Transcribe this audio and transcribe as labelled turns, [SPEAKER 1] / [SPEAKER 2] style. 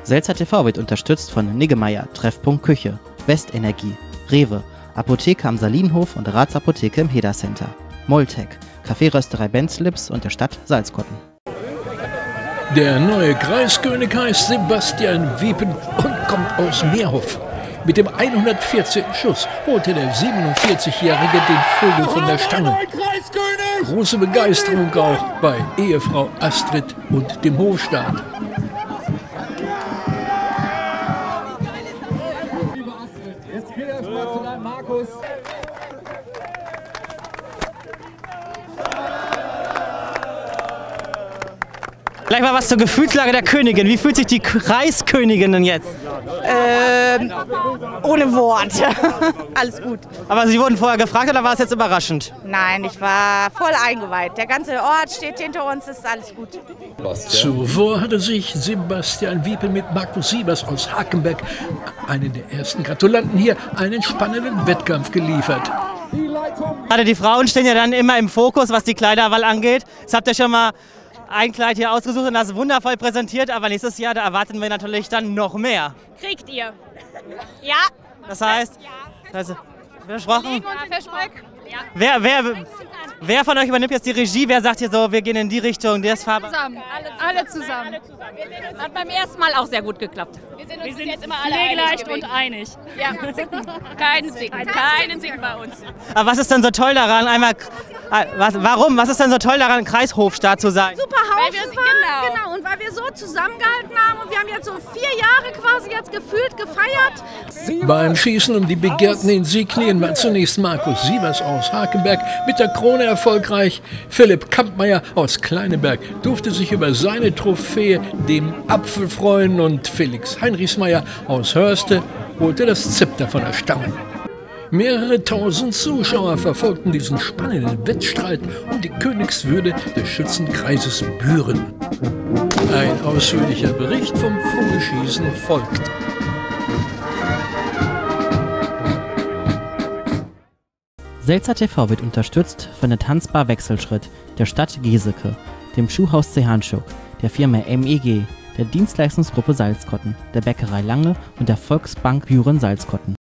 [SPEAKER 1] Selzer TV wird unterstützt von Niggemeier, Treffpunkt Küche, Westenergie, Rewe, Apotheke am Salinhof und Ratsapotheke im Heda Center, Moltec, Kaffeerösterei Benzlips und der Stadt Salzkotten.
[SPEAKER 2] Der neue Kreiskönig heißt Sebastian Wiepen und kommt aus Meerhof. Mit dem 114. Schuss holte der 47-Jährige den Vogel von der Stange. Große Begeisterung auch bei Ehefrau Astrid und dem Hofstaat.
[SPEAKER 3] Jetzt geh erst mal zu deinem Markus.
[SPEAKER 4] Gleich mal was zur Gefühlslage der Königin. Wie fühlt sich die Kreiskönigin denn jetzt?
[SPEAKER 5] Ohne Wort. Alles gut.
[SPEAKER 4] Aber Sie wurden vorher gefragt oder war es jetzt überraschend?
[SPEAKER 5] Nein, ich war voll eingeweiht. Der ganze Ort steht hinter uns, ist alles gut.
[SPEAKER 2] Zuvor hatte sich Sebastian Wiepen mit Markus Siebers aus Hakenberg, einen der ersten Gratulanten hier, einen spannenden Wettkampf geliefert.
[SPEAKER 4] Gerade die Frauen stehen ja dann immer im Fokus, was die Kleiderwahl angeht. Jetzt habt ihr schon mal ein Kleid hier ausgesucht und das wundervoll präsentiert, aber nächstes Jahr, da erwarten wir natürlich dann noch mehr.
[SPEAKER 6] Kriegt ihr. Ja.
[SPEAKER 4] Das heißt, versprochen?
[SPEAKER 6] Ja.
[SPEAKER 4] Wer von euch übernimmt jetzt die Regie? Wer sagt hier so, wir gehen in die Richtung, der ist Farbe?
[SPEAKER 6] Zusammen. Alle zusammen. Hat beim ersten Mal auch sehr gut geklappt. Wir sind jetzt immer alle pflegeleicht und einig. Ja. Keinen Zicken bei uns.
[SPEAKER 4] Aber was ist denn so toll daran, warum? Was ist denn so toll daran, Kreishofstaat zu sein?
[SPEAKER 7] Super Haufen waren, genau. Und weil wir so zusammengehalten haben und wir haben jetzt so 4 Jahre quasi jetzt gefühlt gefeiert.
[SPEAKER 2] Beim Schießen um die begehrten Insignien war zunächst Markus Siebers aus Hakenberg mit der Krone erfolgreich. Philipp Kampmeier aus Kleineberg durfte sich über seine Trophäe dem Apfel freuen und Felix Heinrichsmeier aus Hörste holte das Zepter von der Stange. Mehrere tausend Zuschauer verfolgten diesen spannenden Wettstreit um die Königswürde des Schützenkreises Büren. Ein ausführlicher Bericht vom Vogelschießen folgt.
[SPEAKER 1] Selzer TV wird unterstützt von der Tanzbar Wechselschritt, der Stadt Geseke, dem Schuhhaus Zehanschuk, der Firma MEG, der Dienstleistungsgruppe Salzkotten, der Bäckerei Lange und der Volksbank Büren Salzkotten.